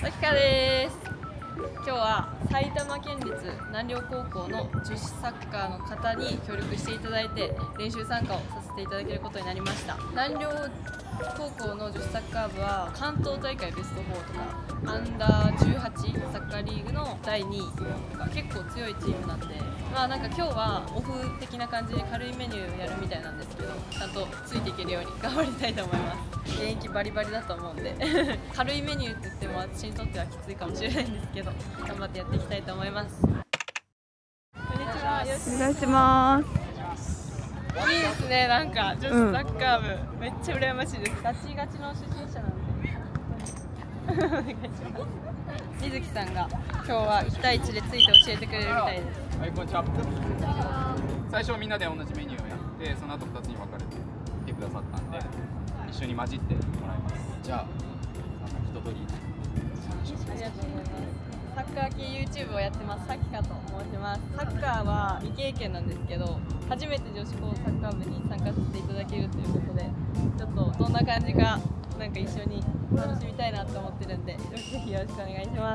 さきかです。今日は埼玉県立南稜高校の女子サッカーの方に協力していただいて練習参加をさせていただけることになりました。南稜高校の女子サッカー部は関東大会ベスト4とかアンダー18サッカーリーグの第2位とか結構強いチームなんで、なんか今日はオフ的な感じで軽いメニューやるみたいなんですけど、ちゃんとついていけるように頑張りたいと思います。現役バリバリだと思うんで軽いメニューって言っても私にとってはきついかもしれないんですけど、頑張ってやっていきたいと思います。こんにちは。 お願いします。 いいですね、なんか女子サッカー部、めっちゃ羨ましいです。ガチガチの初心者なんでお願いします。水木さんが今日は1対1でついて教えてくれるみたいです。 はい、こんにちは。最初みんなで同じメニューをやって、その後2つに分かれて来てくださったんで、一緒に混じってもらいます。じゃあ、一通りありがとうございます。サッカー系 YouTube をやってます、さきかと申します。サッカーは未経験なんですけど、初めて女子高サッカー部に参加させていただけるということで、ちょっとどんな感じかなんか一緒に楽しみたいなと思ってるんで、ぜひよろしくお願いします。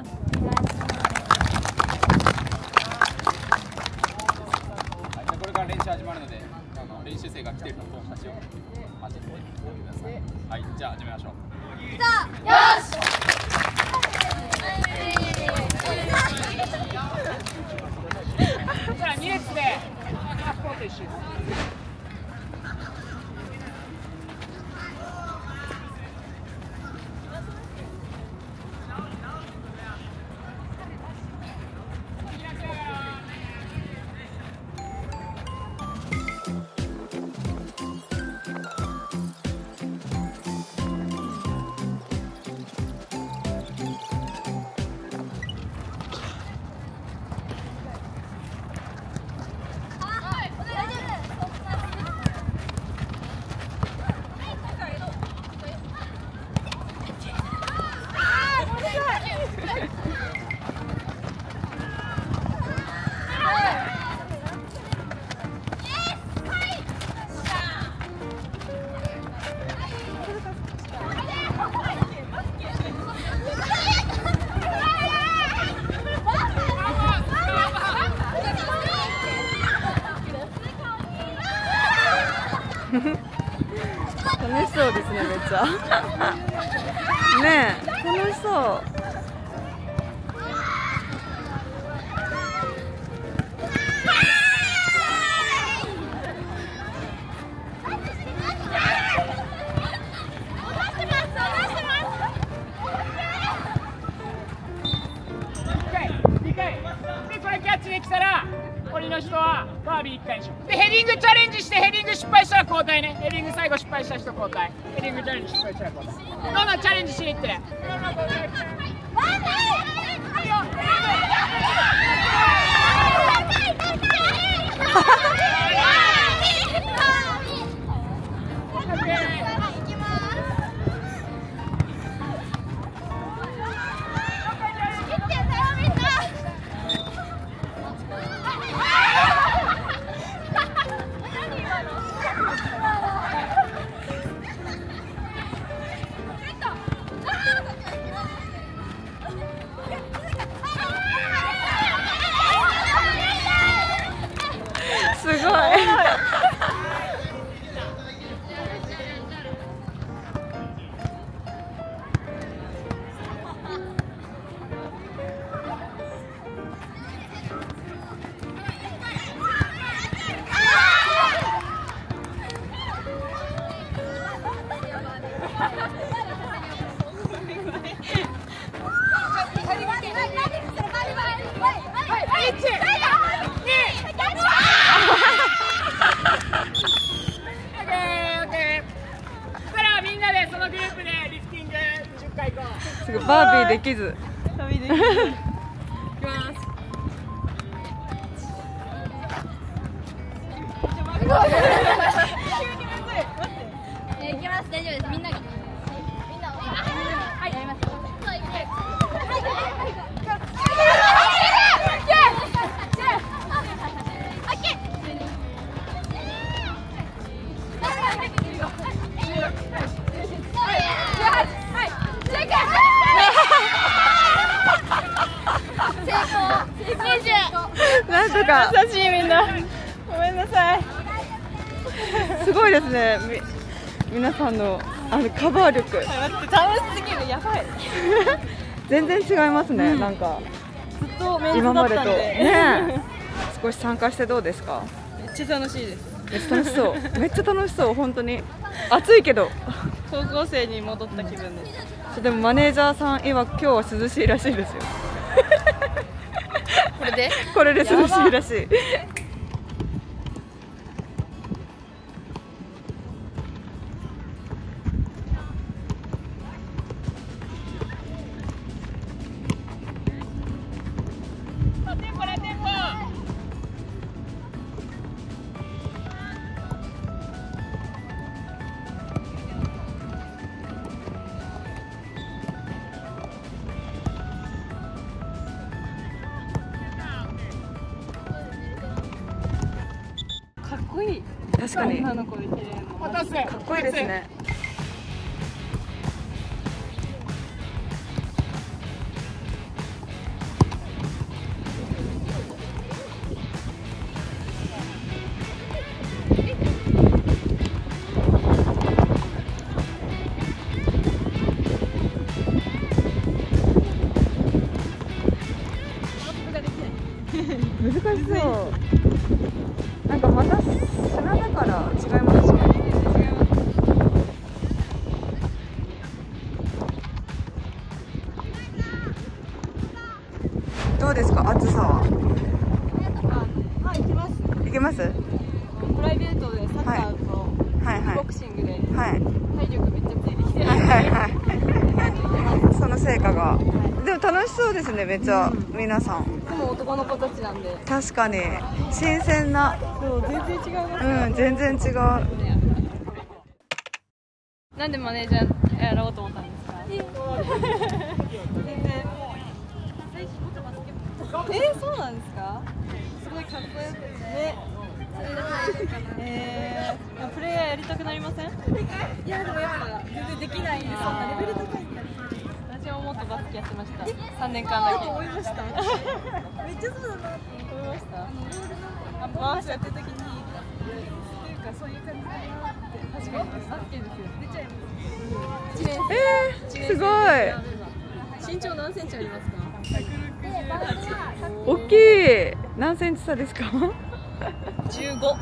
これから練習始まるので、練習生が来ているのと同じように混じってやってください。はい、じゃあ始めましょう。 よし。 じゃあ2列でパスポート一緒。 楽しそうですね、めっちゃねえ、楽しそう。 でこれキャッチできたら鬼の人はバービー1回にしよう。でヘディングチャレンジして、ヘディング失敗したら交代ね。ヘディング最後失敗した人交代。ヘディングチャレンジ失敗したら交代。どんどんチャレンジしに行ってね。 すごい。すごい、バービーできず。 バービーできず。いきます。 いきます。大丈夫です。みんなが。はい。やります。はい。 か優しいみんな。ごめんなさい。 すごいですね。皆さんのカバー力。 待って楽しすぎるやばい。 全然違いますね。なんかずっとメンズ今までとだったんで。 ね。少し参加してどうですか？ めっちゃ楽しいです。 めっちゃ楽しそう。めっちゃ楽しそう。本当に暑いけど。 高校生に戻った気分です。 でもマネージャーさん曰く今日は涼しいらしいですよ。 これで？ これで涼しいらしい。 かっこいい。 確かに女の子で綺麗な。 渡す。 かっこいいですね。難しそう。なんかまた砂だから違いますね。どうですか、暑さは？ 行きます。 いけます？ プライベートでサッカーとはいはいボクシングではい体力めっちゃついてきてる。 はいはいはい。その成果が。でも楽しそうですね、めっちゃ皆さん。 でも男の子たちなんで。 確かに新鮮な。 そう全然違います。 うん、全然違う。 なんでマネージャーやろうと思ったんですか？全然。そうなんですか？すごいかっこよくてね。プレイヤーやりたくなりません？いやでもやっぱ全然できないんで、そんなレベル高いんだ。私ももっとバスケやってました。3年間だけ。思いました。めっちゃそうだなって思いました。バスやってる時にっていうかそういう感じだなって確かにバスケですよ。出ちゃいます。 すごい。 身長何センチありますか？ 大きい。何センチ差ですか ？15。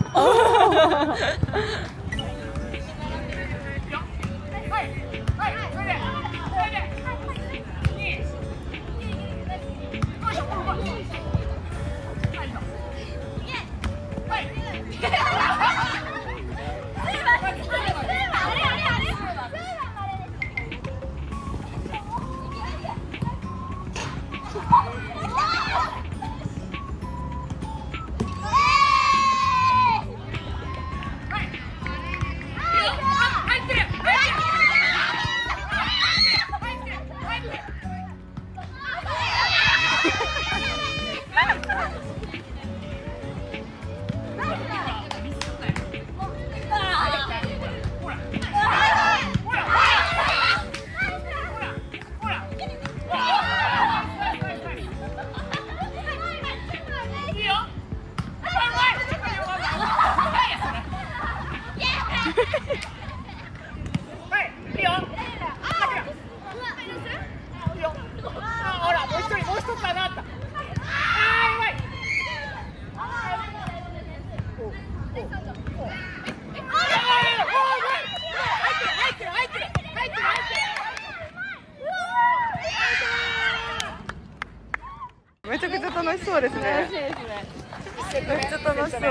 めちゃくちゃ楽しそうですね。 楽しいですね。 めっちゃ楽しそう。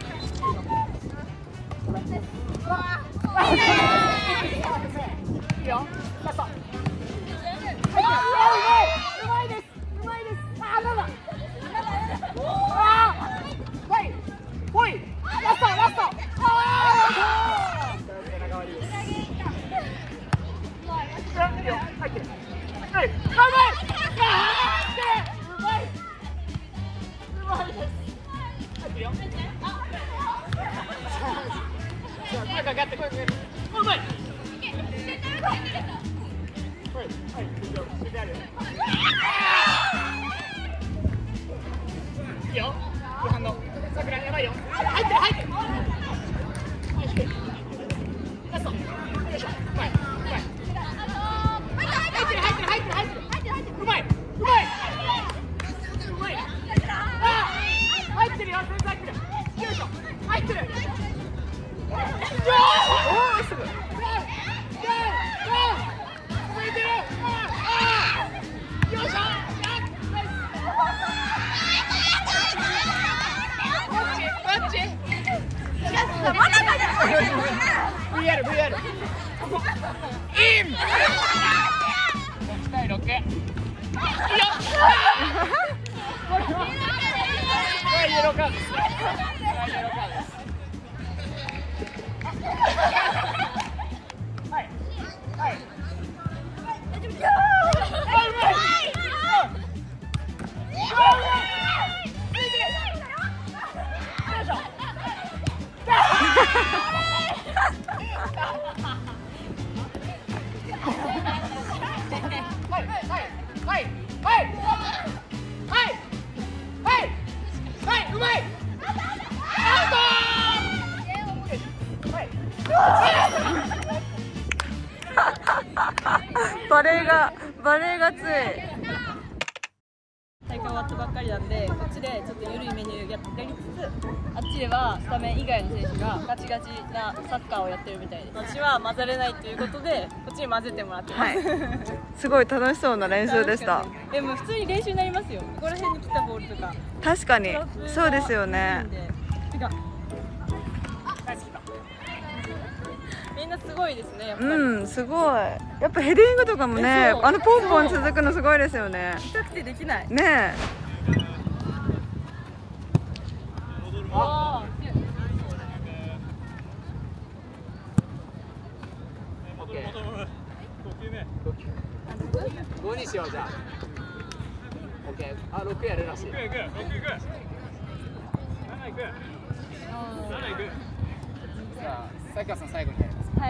いいよ。ラスト。うまいです。うまいです。あ、なんだ。はい。ほい。ラスト、ラスト。いいよ。入ってる。はい。うまい。うまい。うまいです。入ってるよ。声かかって、声かかって。うまい。はい、はい、してあるよ。 イエローカードです。イエローカードです。はい。はい。 バレーが強い。 大会終わったばっかりなんで、こっちでちょっと緩いメニューやりつつ、あっちではスタメン以外の選手がガチガチなサッカーをやってるみたいです。私は混ざれないということで、こっちに混ぜてもらってます。 すごい楽しそうな練習でした。 でも普通に練習になりますよ。ここら辺に来たボールとか。 確かにそうですよね。 みんなすごいですね、やっぱり。 うん、すごい。やっぱヘディングとかもね、ポンポン続くのすごいですよね。 痛くてできない。 ねえ。 ああ。 5にしようじゃあ。オッケー。あ、6やるらしい。6いく。7いく。7いく。じゃあ、才川さん最後にやります。 はい。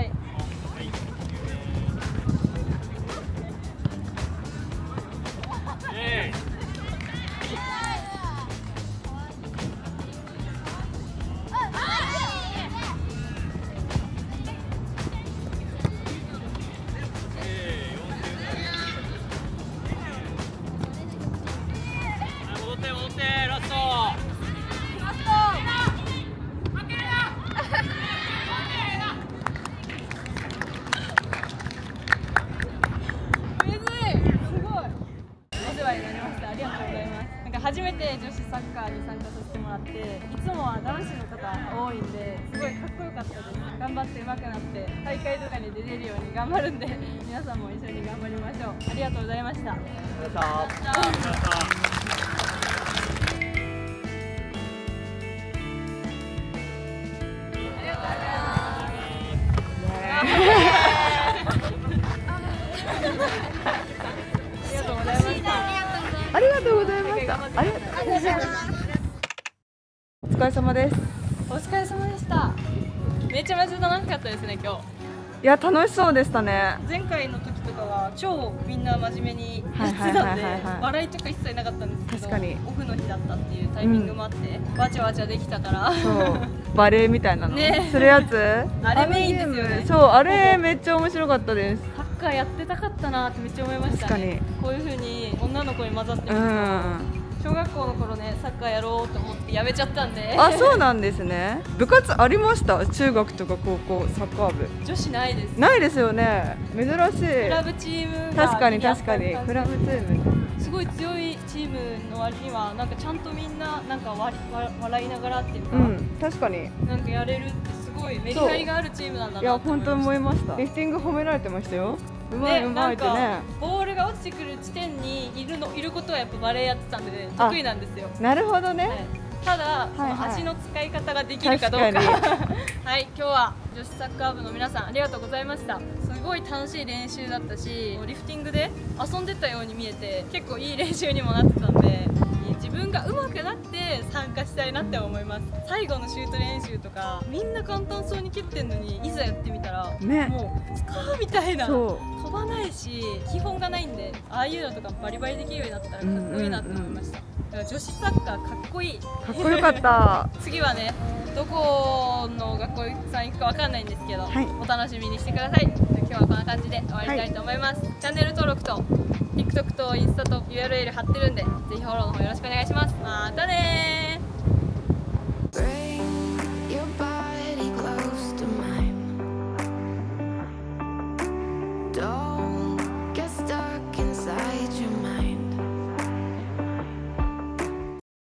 戻ってラスト。 初めて女子サッカーに参加させてもらって、いつもは男子の方多いんで、すごいかっこよかったです。頑張って上手くなって大会とかに出れるように頑張るんで、皆さんも一緒に頑張りましょう。ありがとうございました。 ありがとうございました。ありがとうございました。お疲れ様です。 お疲れ様でした。めちゃめちゃ楽しかったですね、今日。 いや、楽しそうでしたね。 前回の時とかは超みんな真面目にやってたんで、笑いとか一切なかったんですけど、オフの日だったっていうタイミングもあって、わちゃわちゃできたから。 そう、バレーみたいなのするやつ。 あれメインですよね。 そう、あれめっちゃ面白かったです。 サッカーやってたかったなってめっちゃ思いましたね。こういう風に女の子に混ざってるんですよ。小学校の頃ね、サッカーやろうと思ってやめちゃったんで。 あ、そうなんですね。部活ありました？中学とか高校サッカー部。 女子ないです。 ないですよね。珍しい。 クラブチームが確かに確かにクラブチーム。 すごい強いチームの割にはなんかちゃんとみんななんか笑いながらっていうか。 確かに。 なんかやれるってすごいメリハリがあるチームなんだな。 いや本当思いました。リフティング褒められてましたよ。うまいうまいってね。 ボールが落ちてくる地点にいることはやっぱバレーやってたんで得意なんですよ。 なるほどね。 ただその足の使い方ができるかどうか。はい、今日は女子サッカー部の皆さんありがとうございました。すごい楽しい練習だったし、リフティングで遊んでたように見えて結構いい練習にもなってたんで、自分が上手くなって参加したいなって思います。最後のシュート練習とかみんな簡単そうに蹴ってんのに、いざやってみたら、もうスカーみたいな飛ばないし基本がないんで、ああいうのとかバリバリできるようになったらかっこいいなって思いました。だから女子サッカーかっこいい。 かっこよかった。 次はね、どこの学校さん行くかわかんないんですけど、お楽しみにしてください。今日はこんな感じで終わりたいと思います。チャンネル登録と TikTok とインスタと URL 貼ってるんで、ぜひフォローの方よろしくお願いします。またねー。